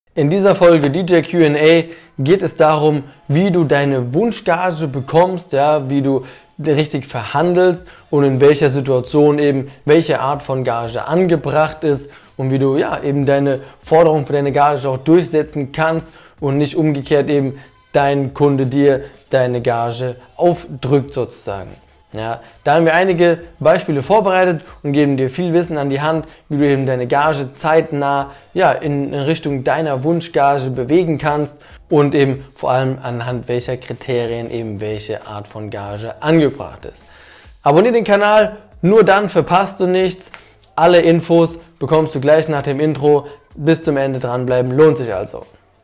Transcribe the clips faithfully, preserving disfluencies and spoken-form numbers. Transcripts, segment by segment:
In dieser Folge D J Q and A geht es darum, wie du deine Wunschgage bekommst, ja, wie du richtig verhandelst und in welcher Situation eben welche Art von Gage angebracht ist und wie du ja eben deine Forderung für deine Gage auch durchsetzen kannst und nicht umgekehrt eben dein Kunde dir deine Gage aufdrückt sozusagen. Ja, da haben wir einige Beispiele vorbereitet und geben dir viel Wissen an die Hand, wie du eben deine Gage zeitnah ja, in, in Richtung deiner Wunschgage bewegen kannst und eben vor allem anhand welcher Kriterien eben welche Art von Gage angebracht ist. Abonnier den Kanal, nur dann verpasst du nichts. Alle Infos bekommst du gleich nach dem Intro. Bis zum Ende dranbleiben, lohnt sich also.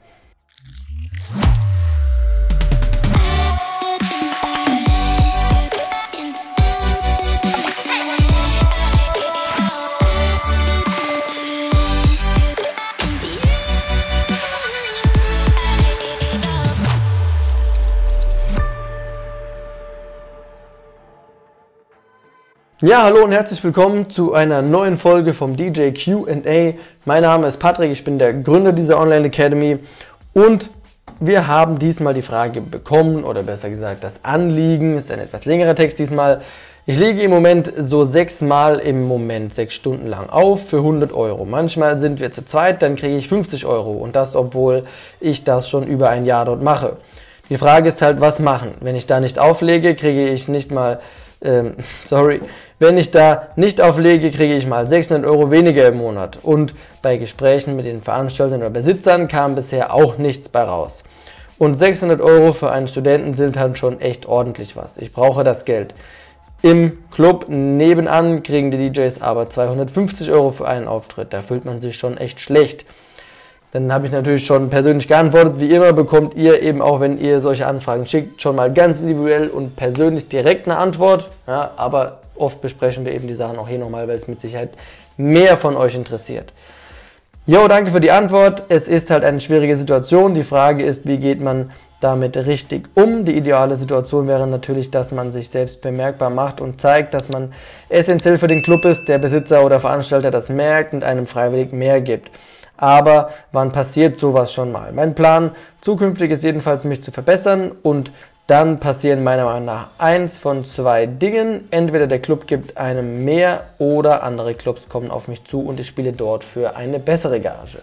Ja, hallo und herzlich willkommen zu einer neuen Folge vom D J Q and A. Mein Name ist Patrick, ich bin der Gründer dieser Online Academy und wir haben diesmal die Frage bekommen, oder besser gesagt das Anliegen, ist ein etwas längerer Text diesmal. Ich lege im Moment so sechsmal im Moment sechs Stunden lang auf für hundert Euro. Manchmal sind wir zu zweit, dann kriege ich fünfzig Euro und das, obwohl ich das schon über ein Jahr dort mache. Die Frage ist halt, was machen? Wenn ich da nicht auflege, kriege ich nicht mal... Ähm, sorry, wenn ich da nicht auflege, kriege ich mal sechshundert Euro weniger im Monat und bei Gesprächen mit den Veranstaltern oder Besitzern kam bisher auch nichts bei raus. Und sechshundert Euro für einen Studenten sind halt schon echt ordentlich was. Ich brauche das Geld. Im Club nebenan kriegen die D Js aber zweihundertfünfzig Euro für einen Auftritt. Da fühlt man sich schon echt schlecht. Dann habe ich natürlich schon persönlich geantwortet. Wie immer bekommt ihr eben auch, wenn ihr solche Anfragen schickt, schon mal ganz individuell und persönlich direkt eine Antwort. Ja, aber oft besprechen wir eben die Sachen auch hier nochmal, weil es mit Sicherheit mehr von euch interessiert. Jo, danke für die Antwort. Es ist halt eine schwierige Situation. Die Frage ist, wie geht man damit richtig um? Die ideale Situation wäre natürlich, dass man sich selbst bemerkbar macht und zeigt, dass man essentiell für den Club ist, der Besitzer oder Veranstalter das merkt und einem freiwillig mehr gibt. Aber wann passiert sowas schon mal? Mein Plan zukünftig ist jedenfalls, mich zu verbessern und dann passieren meiner Meinung nach eins von zwei Dingen. Entweder der Club gibt einem mehr oder andere Clubs kommen auf mich zu und ich spiele dort für eine bessere Gage.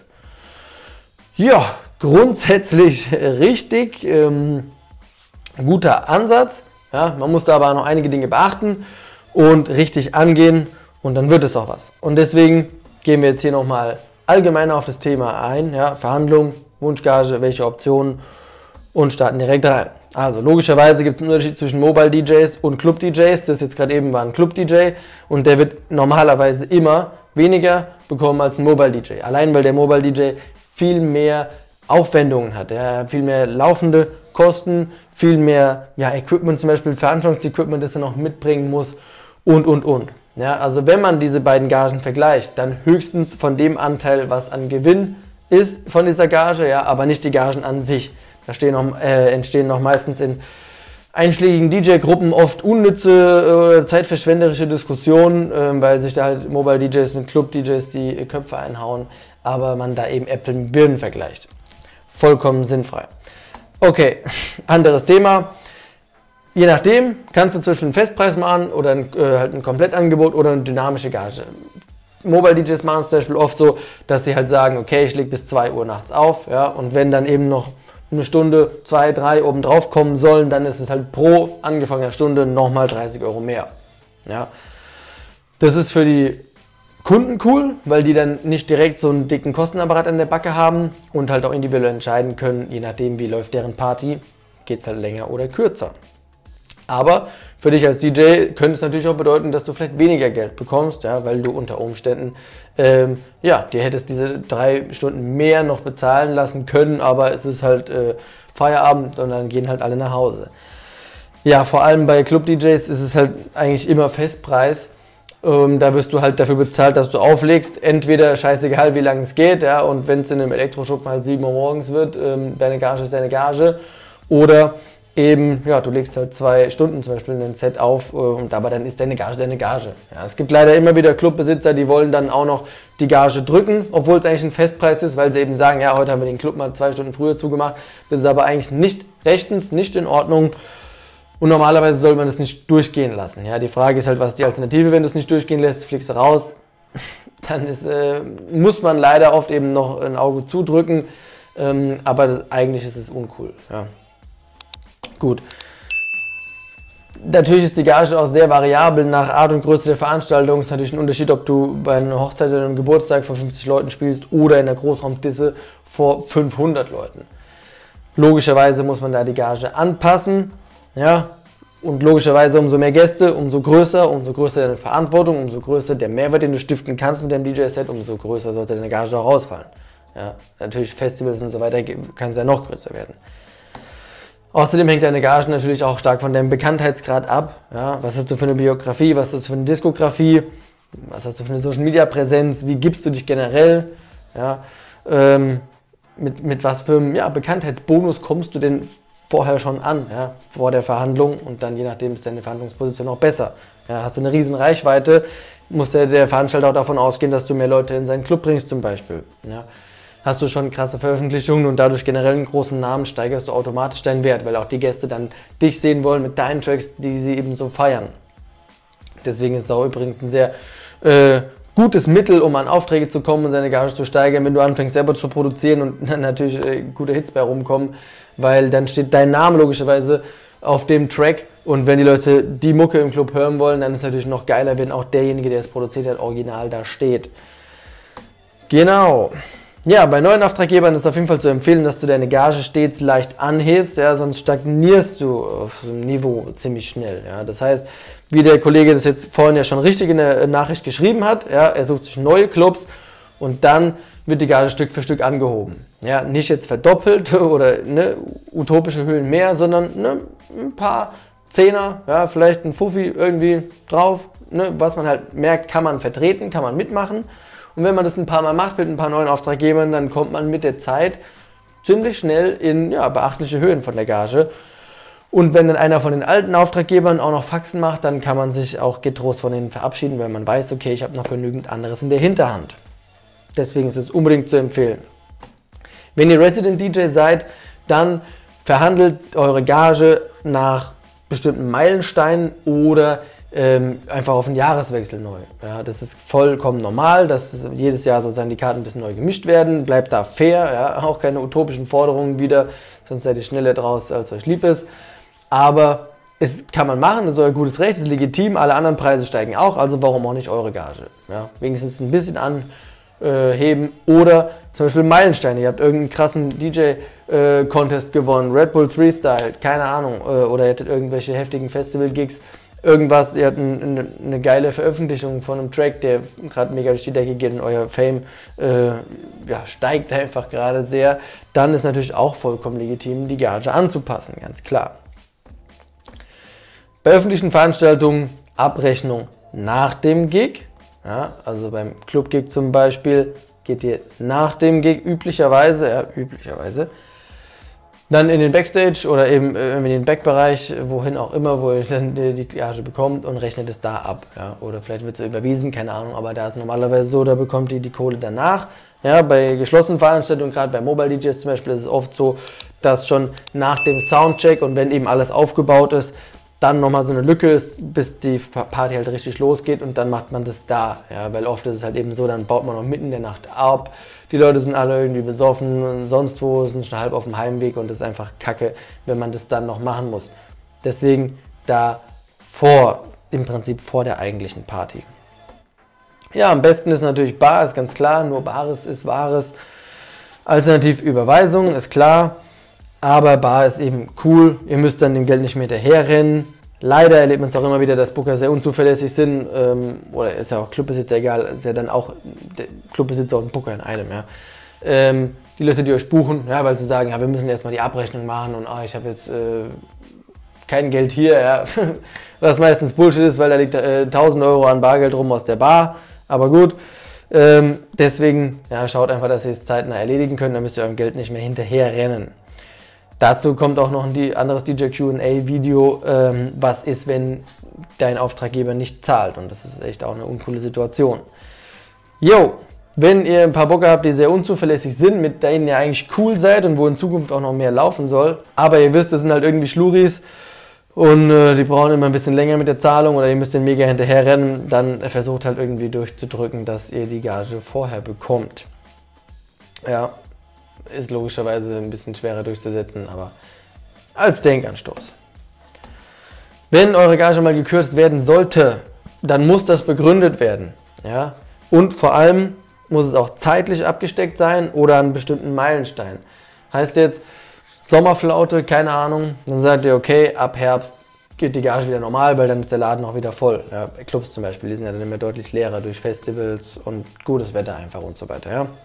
Ja, grundsätzlich richtig. Ähm, guter Ansatz. Ja, man muss da aber noch einige Dinge beachten und richtig angehen und dann wird es auch was. Und deswegen gehen wir jetzt hier nochmal allgemeiner auf das Thema ein, ja, Verhandlung, Wunschgage, welche Optionen und starten direkt rein. Also logischerweise gibt es einen Unterschied zwischen Mobile D Js und Club D Js. Das jetzt gerade eben war ein Club D J und der wird normalerweise immer weniger bekommen als ein Mobile D J. Allein weil der Mobile D J viel mehr Aufwendungen hat, er hat viel mehr laufende Kosten, viel mehr ja, Equipment, zum Beispiel Veranstaltungsequipment, das er noch mitbringen muss und und und. Ja, also wenn man diese beiden Gagen vergleicht, dann höchstens von dem Anteil, was an Gewinn ist von dieser Gage, ja, aber nicht die Gagen an sich. Da stehen noch, äh, entstehen noch meistens in einschlägigen D J-Gruppen oft unnütze, äh, zeitverschwenderische Diskussionen, äh, weil sich da halt Mobile D Js mit Club D Js die Köpfe einhauen, aber man da eben Äpfel mit Birnen vergleicht. Vollkommen sinnfrei. Okay, anderes Thema. Je nachdem kannst du zum Beispiel einen Festpreis machen oder ein, äh, halt ein Komplettangebot oder eine dynamische Gage. Mobile D Js machen es zum Beispiel oft so, dass sie halt sagen, okay, ich lege bis zwei Uhr nachts auf, ja, und wenn dann eben noch eine Stunde, zwei, drei oben drauf kommen sollen, dann ist es halt pro angefangener Stunde nochmal dreißig Euro mehr. Ja. Das ist für die Kunden cool, weil die dann nicht direkt so einen dicken Kostenapparat an der Backe haben und halt auch individuell entscheiden können, je nachdem wie läuft deren Party, geht es halt länger oder kürzer. Aber für dich als D J könnte es natürlich auch bedeuten, dass du vielleicht weniger Geld bekommst, ja, weil du unter Umständen, ähm, ja, dir hättest diese drei Stunden mehr noch bezahlen lassen können, aber es ist halt äh, Feierabend und dann gehen halt alle nach Hause. Ja, vor allem bei Club D Js ist es halt eigentlich immer Festpreis. Ähm, da wirst du halt dafür bezahlt, dass du auflegst. Entweder scheißegal, wie lange es geht, ja, und wenn es in einem Elektroschuppen halt sieben Uhr morgens wird, ähm, deine Gage ist deine Gage, oder eben, ja, du legst halt zwei Stunden zum Beispiel ein Set auf äh, und aber dann ist deine Gage deine Gage. Ja, es gibt leider immer wieder Clubbesitzer, die wollen dann auch noch die Gage drücken, obwohl es eigentlich ein Festpreis ist, weil sie eben sagen, ja, heute haben wir den Club mal zwei Stunden früher zugemacht. Das ist aber eigentlich nicht rechtens, nicht in Ordnung und normalerweise soll man das nicht durchgehen lassen. Ja, die Frage ist halt, was ist die Alternative, wenn du es nicht durchgehen lässt, fliegst du raus. Dann ist, äh, muss man leider oft eben noch ein Auge zudrücken, ähm, aber das, eigentlich ist es uncool. Ja. Gut. Natürlich ist die Gage auch sehr variabel nach Art und Größe der Veranstaltung. Es ist natürlich ein Unterschied, ob du bei einer Hochzeit oder einem Geburtstag vor fünfzig Leuten spielst oder in der Großraumdisse vor fünfhundert Leuten. Logischerweise muss man da die Gage anpassen. Ja? Und logischerweise umso mehr Gäste, umso größer, umso größer deine Verantwortung, umso größer der Mehrwert, den du stiften kannst mit deinem D J-Set, umso größer sollte deine Gage auch ausfallen. Ja? Natürlich Festivals und so weiter kann es ja noch größer werden. Außerdem hängt deine Gage natürlich auch stark von deinem Bekanntheitsgrad ab. Ja, was hast du für eine Biografie, was hast du für eine Diskografie, was hast du für eine Social-Media-Präsenz, wie gibst du dich generell, ja, ähm, mit, mit was für einem ja, Bekanntheitsbonus kommst du denn vorher schon an, ja, vor der Verhandlung und dann je nachdem ist deine Verhandlungsposition auch besser. Ja, hast du eine riesen Reichweite, muss der, der Veranstalter auch davon ausgehen, dass du mehr Leute in seinen Club bringst zum Beispiel. Ja. Hast du schon krasse Veröffentlichungen und dadurch generell einen großen Namen, steigerst du automatisch deinen Wert, weil auch die Gäste dann dich sehen wollen mit deinen Tracks, die sie eben so feiern. Deswegen ist es auch übrigens ein sehr äh, gutes Mittel, um an Aufträge zu kommen und seine Gage zu steigern, wenn du anfängst selber zu produzieren und dann natürlich äh, gute Hits bei rumkommen, weil dann steht dein Name logischerweise auf dem Track und wenn die Leute die Mucke im Club hören wollen, dann ist es natürlich noch geiler, wenn auch derjenige, der es produziert hat, original da steht. Genau. Ja, bei neuen Auftraggebern ist auf jeden Fall zu empfehlen, dass du deine Gage stets leicht anhebst, ja, sonst stagnierst du auf so einem Niveau ziemlich schnell. Ja. Das heißt, wie der Kollege das jetzt vorhin ja schon richtig in der Nachricht geschrieben hat, ja, er sucht sich neue Clubs und dann wird die Gage Stück für Stück angehoben. Ja, nicht jetzt verdoppelt oder ne, utopische Höhen mehr, sondern ne, ein paar Zehner, ja, vielleicht ein Fuffi irgendwie drauf, ne, was man halt merkt, kann man vertreten, kann man mitmachen. Und wenn man das ein paar Mal macht mit ein paar neuen Auftraggebern, dann kommt man mit der Zeit ziemlich schnell in ja, beachtliche Höhen von der Gage. Und wenn dann einer von den alten Auftraggebern auch noch Faxen macht, dann kann man sich auch getrost von denen verabschieden, weil man weiß, okay, ich habe noch genügend anderes in der Hinterhand. Deswegen ist es unbedingt zu empfehlen. Wenn ihr Resident D J seid, dann verhandelt eure Gage nach bestimmten Meilensteinen oder Ähm, einfach auf den Jahreswechsel neu. Ja, das ist vollkommen normal, dass jedes Jahr sozusagen die Karten ein bisschen neu gemischt werden, bleibt da fair, ja, auch keine utopischen Forderungen wieder, sonst seid ihr schneller draus, als euch lieb ist. Aber es kann man machen, das ist euer gutes Recht, das ist legitim, alle anderen Preise steigen auch, also warum auch nicht eure Gage? Ja, wenigstens ein bisschen anheben oder zum Beispiel Meilensteine, ihr habt irgendeinen krassen D J-Contest gewonnen, Red Bull drei Style, keine Ahnung, oder ihr hättet irgendwelche heftigen Festival-Gigs, irgendwas, ihr habt eine, eine geile Veröffentlichung von einem Track, der gerade mega durch die Decke geht und euer Fame äh, ja, steigt einfach gerade sehr, dann ist natürlich auch vollkommen legitim, die Gage anzupassen, ganz klar. Bei öffentlichen Veranstaltungen Abrechnung nach dem Gig, ja, also beim Club-Gig zum Beispiel, geht ihr nach dem Gig üblicherweise, ja, üblicherweise, dann in den Backstage oder eben in den Backbereich, wohin auch immer, wo ihr dann die Gage bekommt und rechnet es da ab. Ja. Oder vielleicht wird es überwiesen, keine Ahnung, aber da ist normalerweise so, da bekommt ihr die Kohle danach. Ja, bei geschlossenen Veranstaltungen, gerade bei Mobile D Js zum Beispiel, ist es oft so, dass schon nach dem Soundcheck und wenn eben alles aufgebaut ist, dann nochmal so eine Lücke ist, bis die Party halt richtig losgeht und dann macht man das da. Ja, weil oft ist es halt eben so, dann baut man noch mitten in der Nacht ab, die Leute sind alle irgendwie besoffen und sonst wo, sind schon halb auf dem Heimweg und das ist einfach kacke, wenn man das dann noch machen muss. Deswegen da vor, im Prinzip vor der eigentlichen Party. Ja, am besten ist natürlich bar, ist ganz klar, nur Bares ist Wahres. Alternativ Überweisung, ist klar. Aber bar ist eben cool, ihr müsst dann dem Geld nicht mehr hinterherrennen. Leider erlebt man es auch immer wieder, dass Booker sehr unzuverlässig sind. Ähm, oder ist ja auch Clubbesitzer egal, ist ja dann auch der Clubbesitzer und Booker in einem. Ja. Ähm, die Leute, die euch buchen, ja, weil sie sagen, ja, wir müssen erstmal die Abrechnung machen und ah, ich habe jetzt äh, kein Geld hier. Ja. Was meistens Bullshit ist, weil da liegt äh, tausend Euro an Bargeld rum aus der Bar. Aber gut, ähm, deswegen ja, schaut einfach, dass ihr es zeitnah erledigen könnt, dann müsst ihr eurem Geld nicht mehr hinterherrennen. Dazu kommt auch noch ein anderes D J Q und A Video, ähm, was ist, wenn dein Auftraggeber nicht zahlt. Und das ist echt auch eine uncoole Situation. Jo, wenn ihr ein paar Bocker habt, die sehr unzuverlässig sind, mit denen ihr eigentlich cool seid und wo in Zukunft auch noch mehr laufen soll, aber ihr wisst, das sind halt irgendwie Schluris und äh, die brauchen immer ein bisschen länger mit der Zahlung oder ihr müsst den mega hinterher rennen, dann versucht halt irgendwie durchzudrücken, dass ihr die Gage vorher bekommt. Ja, ist logischerweise ein bisschen schwerer durchzusetzen, aber als Denkanstoß. Wenn eure Gage mal gekürzt werden sollte, dann muss das begründet werden. Ja? Und vor allem muss es auch zeitlich abgesteckt sein oder an einen bestimmten Meilenstein. Heißt jetzt Sommerflaute, keine Ahnung, dann sagt ihr, okay, ab Herbst geht die Gage wieder normal, weil dann ist der Laden auch wieder voll. Ja, Clubs zum Beispiel, die sind ja dann immer deutlich leerer durch Festivals und gutes Wetter einfach und so weiter. Ja?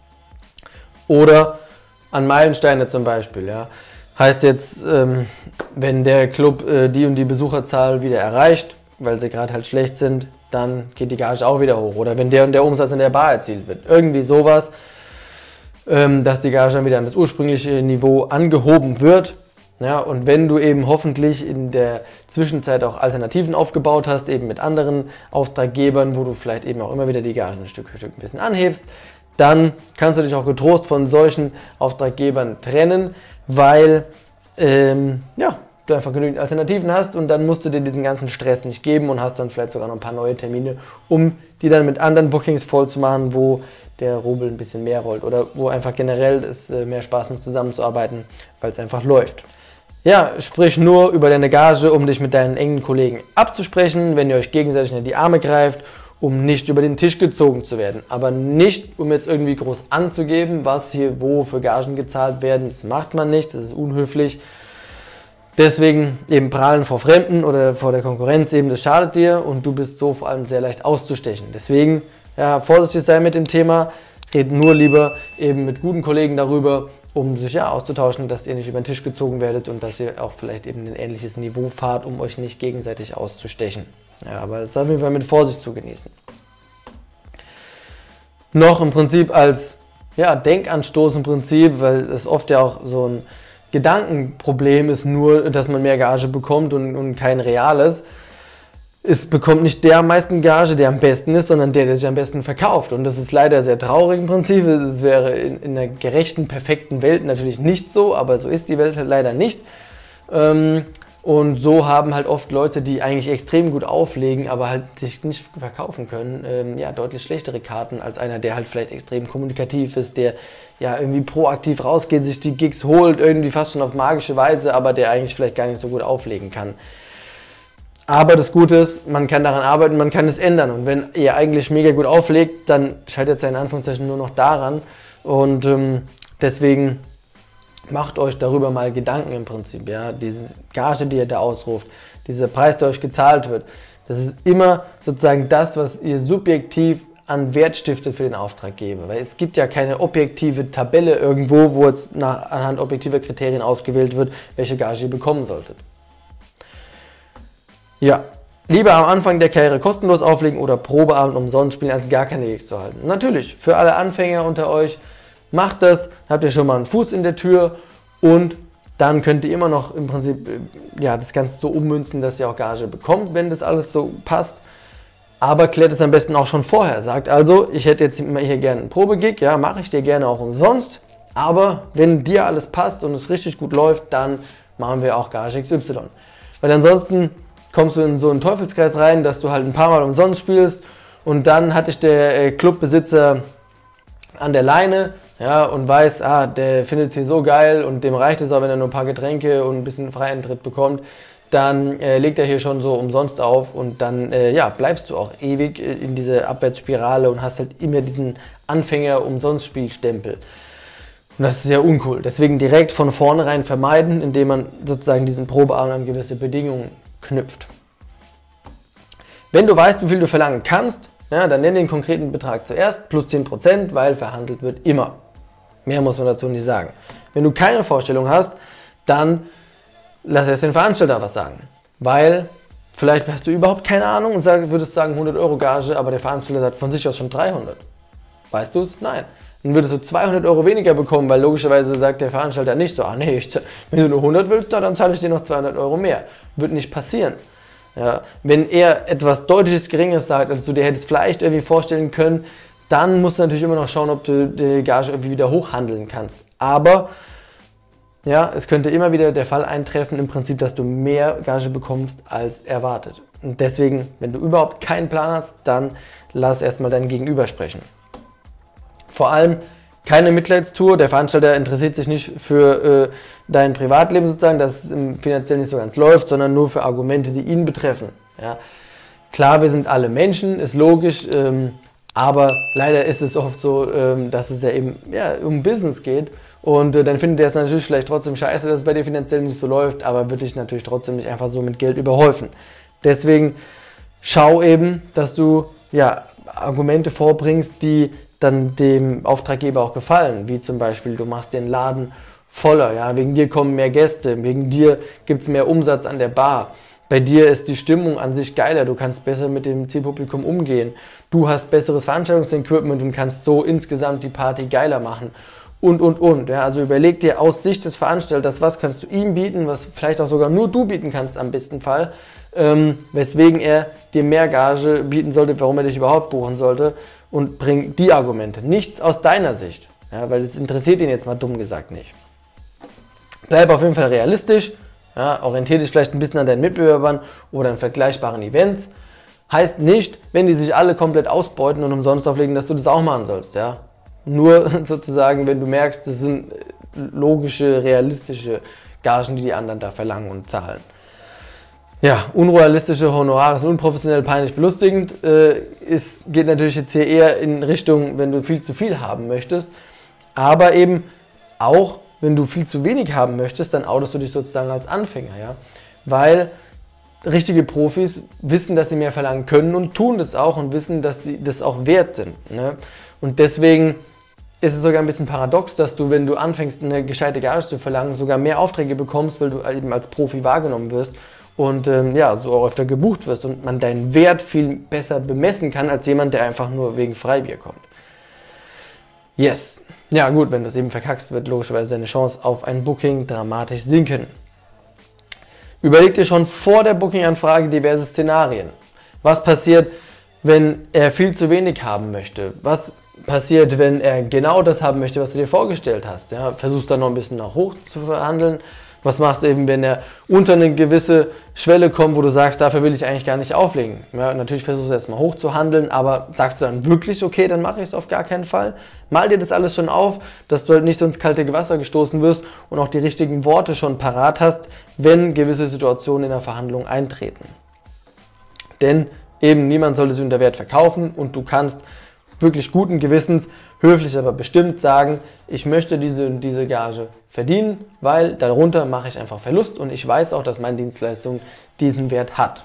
Oder an Meilensteine zum Beispiel. Ja? Heißt jetzt, ähm, wenn der Club äh, die und die Besucherzahl wieder erreicht, weil sie gerade halt schlecht sind, dann geht die Gage auch wieder hoch. Oder wenn der und der Umsatz in der Bar erzielt wird. Irgendwie sowas, ähm, dass die Gage dann wieder an das ursprüngliche Niveau angehoben wird. Ja, und wenn du eben hoffentlich in der Zwischenzeit auch Alternativen aufgebaut hast, eben mit anderen Auftraggebern, wo du vielleicht eben auch immer wieder die Gagen ein Stück für Stück ein bisschen anhebst, dann kannst du dich auch getrost von solchen Auftraggebern trennen, weil ähm, ja, du einfach genügend Alternativen hast und dann musst du dir diesen ganzen Stress nicht geben und hast dann vielleicht sogar noch ein paar neue Termine, um die dann mit anderen Bookings voll zu machen, wo der Rubel ein bisschen mehr rollt oder wo einfach generell es mehr Spaß macht zusammenzuarbeiten, weil es einfach läuft. Ja, sprich nur über deine Gage, um dich mit deinen engen Kollegen abzusprechen, wenn ihr euch gegenseitig in die Arme greift, um nicht über den Tisch gezogen zu werden. Aber nicht, um jetzt irgendwie groß anzugeben, was hier wo für Gagen gezahlt werden. Das macht man nicht, das ist unhöflich. Deswegen eben prahlen vor Fremden oder vor der Konkurrenz eben, das schadet dir und du bist so vor allem sehr leicht auszustechen. Deswegen, ja, vorsichtig sein mit dem Thema, red nur lieber eben mit guten Kollegen darüber, um sich ja auszutauschen, dass ihr nicht über den Tisch gezogen werdet und dass ihr auch vielleicht eben ein ähnliches Niveau fahrt, um euch nicht gegenseitig auszustechen. Ja, aber das ist auf jeden Fall mit Vorsicht zu genießen. Noch im Prinzip als ja, Denkanstoß im Prinzip, weil es oft ja auch so ein Gedankenproblem ist, nur, dass man mehr Gage bekommt und, und kein reales. Es bekommt nicht der am meisten Gage, der am besten ist, sondern der, der sich am besten verkauft. Und das ist leider sehr traurig im Prinzip. Es wäre in, in einer gerechten, perfekten Welt natürlich nicht so, aber so ist die Welt halt leider nicht. Ähm, und so haben halt oft Leute, die eigentlich extrem gut auflegen, aber halt sich nicht verkaufen können, ähm, ja, deutlich schlechtere Karten als einer, der halt vielleicht extrem kommunikativ ist, der ja irgendwie proaktiv rausgeht, sich die Gigs holt, irgendwie fast schon auf magische Weise, aber der eigentlich vielleicht gar nicht so gut auflegen kann. Aber das Gute ist, man kann daran arbeiten, man kann es ändern. Und wenn ihr eigentlich mega gut auflegt, dann scheitert es ja in Anführungszeichen nur noch daran. Und ähm, deswegen macht euch darüber mal Gedanken im Prinzip. Ja? Diese Gage, die ihr da ausruft, dieser Preis, der euch gezahlt wird, das ist immer sozusagen das, was ihr subjektiv an Wert stiftet für den Auftraggeber. Weil es gibt ja keine objektive Tabelle irgendwo, wo jetzt nach, anhand objektiver Kriterien ausgewählt wird, welche Gage ihr bekommen solltet. Ja, lieber am Anfang der Karriere kostenlos auflegen oder Probeabend umsonst spielen, als gar keine Gigs zu halten. Natürlich, für alle Anfänger unter euch, macht das, habt ihr schon mal einen Fuß in der Tür und dann könnt ihr immer noch im Prinzip ja, das Ganze so ummünzen, dass ihr auch Gage bekommt, wenn das alles so passt. Aber klärt es am besten auch schon vorher. Sagt also, ich hätte jetzt hier gerne einen Probegig, ja, mache ich dir gerne auch umsonst. Aber wenn dir alles passt und es richtig gut läuft, dann machen wir auch Gage X Y. Weil ansonsten kommst du in so einen Teufelskreis rein, dass du halt ein paar Mal umsonst spielst und dann hatte ich der Clubbesitzer an der Leine, ja, und weiß, ah, der findet es hier so geil und dem reicht es auch, wenn er nur ein paar Getränke und ein bisschen Freieintritt bekommt, dann äh, legt er hier schon so umsonst auf und dann äh, ja, bleibst du auch ewig in dieser Abwärtsspirale und hast halt immer diesen Anfänger-Umsonst-Spielstempel. Und das ist sehr uncool. Deswegen direkt von vornherein vermeiden, indem man sozusagen diesen Probeabend an gewisse Bedingungen knüpft. Wenn du weißt, wie viel du verlangen kannst, ja, dann nenn den konkreten Betrag zuerst, plus zehn Prozent, weil verhandelt wird immer. Mehr muss man dazu nicht sagen. Wenn du keine Vorstellung hast, dann lass erst den Veranstalter was sagen. Weil vielleicht hast du überhaupt keine Ahnung und sag, würdest sagen hundert Euro Gage, aber der Veranstalter sagt von sich aus schon dreihundert. Weißt du es? Nein. dann würdest du zweihundert Euro weniger bekommen, weil logischerweise sagt der Veranstalter nicht so, ah nee, ich, wenn du nur hundert willst, na, dann zahle ich dir noch zweihundert Euro mehr. Wird nicht passieren. Ja, wenn er etwas deutlich Geringeres sagt, als du dir hättest vielleicht irgendwie vorstellen können, dann musst du natürlich immer noch schauen, ob du die Gage irgendwie wieder hochhandeln kannst. Aber ja, es könnte immer wieder der Fall eintreffen, im Prinzip, dass du mehr Gage bekommst als erwartet. Und deswegen, wenn du überhaupt keinen Plan hast, dann lass erstmal dein Gegenüber sprechen. Vor allem keine Mitleidstour, der Veranstalter interessiert sich nicht für äh, dein Privatleben sozusagen, dass es finanziell nicht so ganz läuft, sondern nur für Argumente, die ihn betreffen. Ja. Klar, wir sind alle Menschen, ist logisch, ähm, aber leider ist es oft so, ähm, dass es ja eben ja, um Business geht und äh, dann findet er es natürlich vielleicht trotzdem scheiße, dass es bei dir finanziell nicht so läuft, aber wird dich natürlich trotzdem nicht einfach so mit Geld überhäufen. Deswegen schau eben, dass du ja, Argumente vorbringst, die dann dem Auftraggeber auch gefallen, wie zum Beispiel, du machst den Laden voller, ja, wegen dir kommen mehr Gäste, wegen dir gibt es mehr Umsatz an der Bar, bei dir ist die Stimmung an sich geiler, du kannst besser mit dem Zielpublikum umgehen, du hast besseres Veranstaltungsequipment und kannst so insgesamt die Party geiler machen und, und, und. Ja, also überleg dir aus Sicht des Veranstalters, was kannst du ihm bieten, was vielleicht auch sogar nur du bieten kannst am besten Fall, ähm, weswegen er dir mehr Gage bieten sollte, warum er dich überhaupt buchen sollte. Und bring die Argumente, nichts aus deiner Sicht, ja, weil es interessiert ihn jetzt mal dumm gesagt nicht. Bleib auf jeden Fall realistisch, ja, orientiere dich vielleicht ein bisschen an deinen Mitbewerbern oder an vergleichbaren Events. Heißt nicht, wenn die sich alle komplett ausbeuten und umsonst auflegen, dass du das auch machen sollst. Ja. Nur sozusagen, wenn du merkst, das sind logische, realistische Gagen, die die anderen da verlangen und zahlen. Ja, unrealistische Honorare sind unprofessionell, peinlich, belustigend. Äh, es geht natürlich jetzt hier eher in Richtung, wenn du viel zu viel haben möchtest. Aber eben auch, wenn du viel zu wenig haben möchtest, dann outest du dich sozusagen als Anfänger. Ja? Weil richtige Profis wissen, dass sie mehr verlangen können und tun das auch und wissen, dass sie das auch wert sind. Ne? Und deswegen ist es sogar ein bisschen paradox, dass du, wenn du anfängst, eine gescheite Gage zu verlangen, sogar mehr Aufträge bekommst, weil du eben als Profi wahrgenommen wirst. Und ähm, ja, so auch öfter gebucht wirst und man deinen Wert viel besser bemessen kann, als jemand, der einfach nur wegen Freibier kommt. Yes. Ja gut, wenn du es eben verkackst, wird logischerweise deine Chance auf ein Booking dramatisch sinken. Überleg dir schon vor der Booking-Anfrage diverse Szenarien. Was passiert, wenn er viel zu wenig haben möchte? Was passiert, wenn er genau das haben möchte, was du dir vorgestellt hast? Ja, versuchst dann noch ein bisschen nach hoch zu verhandeln. Was machst du eben, wenn er unter eine gewisse Schwelle kommt, wo du sagst, dafür will ich eigentlich gar nicht auflegen? Ja, natürlich versuchst du erstmal hoch zu handeln, aber sagst du dann wirklich, okay, dann mache ich es auf gar keinen Fall? Mal dir das alles schon auf, dass du halt nicht so ins kalte Wasser gestoßen wirst und auch die richtigen Worte schon parat hast, wenn gewisse Situationen in der Verhandlung eintreten. Denn eben niemand sollte sich unter Wert verkaufen und du kannst wirklich guten Gewissens, höflich aber bestimmt sagen, ich möchte diese und diese Gage verdienen, weil darunter mache ich einfach Verlust und ich weiß auch, dass meine Dienstleistung diesen Wert hat.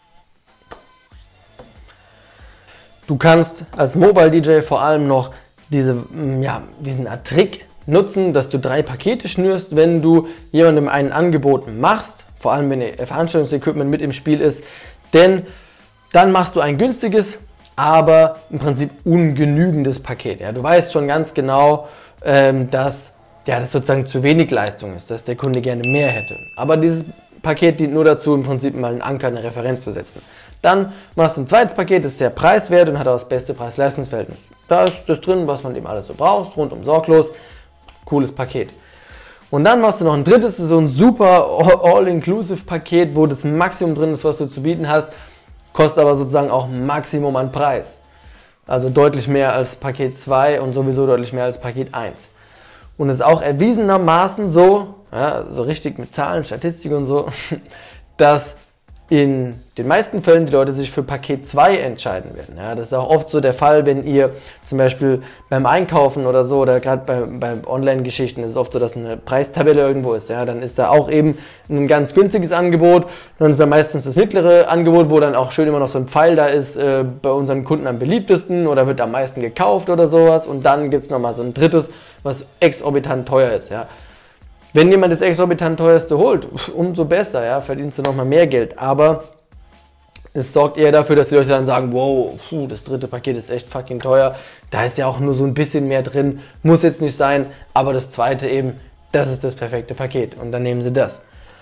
Du kannst als Mobile D J vor allem noch diese, ja, diesen Trick nutzen, dass du drei Pakete schnürst, wenn du jemandem ein Angebot machst, vor allem wenn Veranstaltungsequipment mit im Spiel ist, denn dann machst du ein günstiges, aber im Prinzip ungenügendes Paket. Ja, du weißt schon ganz genau, ähm, dass ja, das sozusagen zu wenig Leistung ist, dass der Kunde gerne mehr hätte. Aber dieses Paket dient nur dazu, im Prinzip mal einen Anker, eine Referenz zu setzen. Dann machst du ein zweites Paket, das ist sehr preiswert und hat auch das beste Preis-Leistungs-Verhältnis. Da ist das drin, was man eben alles so braucht, rundum sorglos, cooles Paket. Und dann machst du noch ein drittes, so ein super All-Inclusive-Paket, wo das Maximum drin ist, was du zu bieten hast, kostet aber sozusagen auch Maximum an Preis. Also deutlich mehr als Paket zwei und sowieso deutlich mehr als Paket eins. Und es ist auch erwiesenermaßen so, ja, so richtig mit Zahlen, Statistik und so, dass in den meisten Fällen die Leute sich für Paket zwei entscheiden werden. Ja, das ist auch oft so der Fall, wenn ihr zum Beispiel beim Einkaufen oder so oder gerade bei, bei Online-Geschichten ist es oft so, dass eine Preistabelle irgendwo ist. Ja, dann ist da auch eben ein ganz günstiges Angebot, dann ist da meistens das mittlere Angebot, wo dann auch schön immer noch so ein Pfeil da ist, äh, bei unseren Kunden am beliebtesten oder wird am meisten gekauft oder sowas und dann gibt es nochmal so ein drittes, was exorbitant teuer ist. Ja. Wenn jemand das exorbitant teuerste holt, umso besser, ja, verdienst du nochmal mehr Geld. Aber Es sorgt eher dafür, dass die Leute dann sagen, wow, puh, das dritte Paket ist echt fucking teuer. Da ist ja auch nur so ein bisschen mehr drin. Muss jetzt nicht sein, aber das zweite eben, das ist das perfekte Paket. Und dann nehmen sie das.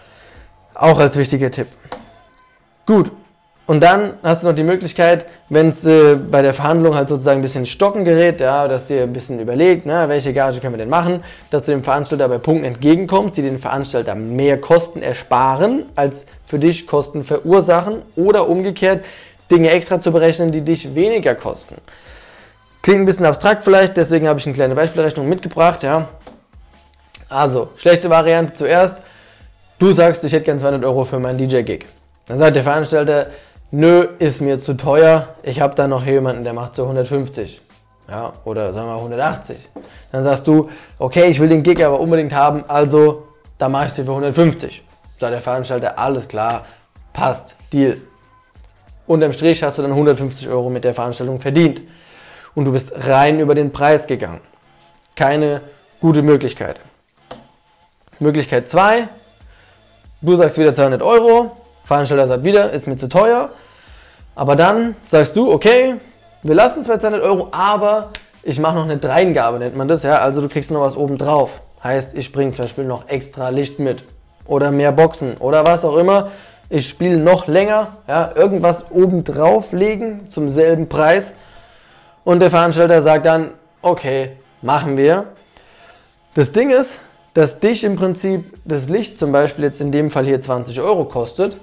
Auch als wichtiger Tipp. Gut. Und dann hast du noch die Möglichkeit, wenn es äh, bei der Verhandlung halt sozusagen ein bisschen stocken gerät, ja, dass ihr ein bisschen überlegt, na, welche Gage können wir denn machen, dass du dem Veranstalter bei Punkten entgegenkommst, die den Veranstalter mehr Kosten ersparen, als für dich Kosten verursachen, oder umgekehrt Dinge extra zu berechnen, die dich weniger kosten. Klingt ein bisschen abstrakt vielleicht, deswegen habe ich eine kleine Beispielrechnung mitgebracht. Ja. Also, schlechte Variante zuerst. Du sagst, ich hätte gern zweihundert Euro für meinen D J-Gig. Dann sagt der Veranstalter, nö, ist mir zu teuer, ich habe da noch jemanden, der macht so hundertfünfzig, ja, oder sagen wir hundertachtzig. Dann sagst du, okay, ich will den Gig aber unbedingt haben, also da mache ich sie für hundertfünfzig. Sagt der Veranstalter, alles klar, passt, Deal. Unterm Strich hast du dann hundertfünfzig Euro mit der Veranstaltung verdient und du bist rein über den Preis gegangen. Keine gute Möglichkeit. Möglichkeit zwei, du sagst wieder zweihundert Euro, Veranstalter sagt wieder, ist mir zu teuer, aber dann sagst du, okay, wir lassen es bei zweihundert Euro, aber ich mache noch eine Dreingabe, nennt man das, ja, also du kriegst noch was oben drauf. Heißt, ich bringe zum Beispiel noch extra Licht mit oder mehr Boxen oder was auch immer. Ich spiele noch länger, ja, irgendwas oben drauf legen zum selben Preis und der Veranstalter sagt dann, okay, machen wir. Das Ding ist, dass dich im Prinzip das Licht zum Beispiel jetzt in dem Fall hier zwanzig Euro kostet.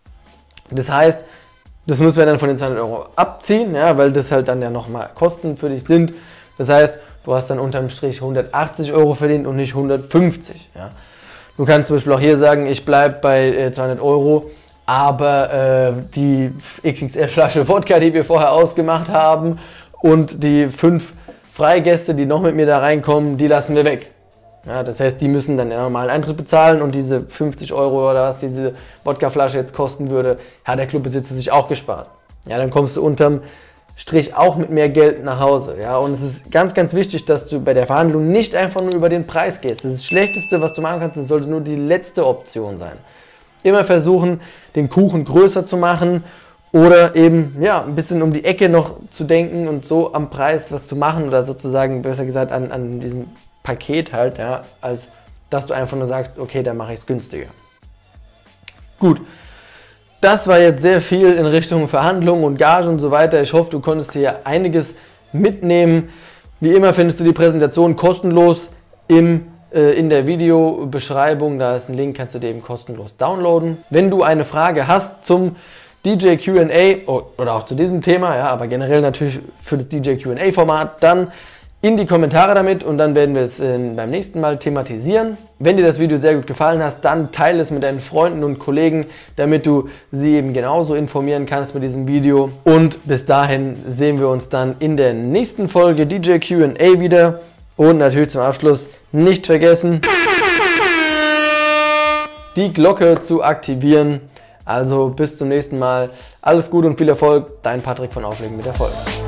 Das heißt, das müssen wir dann von den zweihundert Euro abziehen, ja, weil das halt dann ja nochmal Kosten für dich sind. Das heißt, du hast dann unterm Strich hundertachtzig Euro verdient und nicht hundertfünfzig. Ja. Du kannst zum Beispiel auch hier sagen, ich bleibe bei äh, zweihundert Euro, aber äh, die X X L-Flasche Wodka, die wir vorher ausgemacht haben und die fünf Freigäste, die noch mit mir da reinkommen, die lassen wir weg. Ja, das heißt, die müssen dann den normalen Eintritt bezahlen und diese fünfzig Euro oder was diese Wodkaflasche jetzt kosten würde, hat der Clubbesitzer sich auch gespart. Ja, dann kommst du unterm Strich auch mit mehr Geld nach Hause. Ja, und es ist ganz, ganz wichtig, dass du bei der Verhandlung nicht einfach nur über den Preis gehst. Das ist das Schlechteste, was du machen kannst, das sollte nur die letzte Option sein. Immer versuchen, den Kuchen größer zu machen oder eben ja, ein bisschen um die Ecke noch zu denken und so am Preis was zu machen oder sozusagen, besser gesagt, an, an diesem Paket halt, ja, als dass du einfach nur sagst, okay, dann mache ich es günstiger. Gut, das war jetzt sehr viel in Richtung Verhandlungen und Gage und so weiter. Ich hoffe, du konntest hier einiges mitnehmen. Wie immer findest du die Präsentation kostenlos im, äh, in der Videobeschreibung. Da ist ein Link, kannst du dir eben kostenlos downloaden. Wenn du eine Frage hast zum D J Q and A oder auch zu diesem Thema, ja, aber generell natürlich für das D J Q and A Format, dann in die Kommentare damit und dann werden wir es äh, beim nächsten Mal thematisieren. Wenn dir das Video sehr gut gefallen hat, dann teile es mit deinen Freunden und Kollegen, damit du sie eben genauso informieren kannst mit diesem Video. Und bis dahin sehen wir uns dann in der nächsten Folge D J Q and A wieder. Und natürlich zum Abschluss nicht vergessen, die Glocke zu aktivieren. Also bis zum nächsten Mal. Alles Gute und viel Erfolg. Dein Patrick von Auflegen mit Erfolg.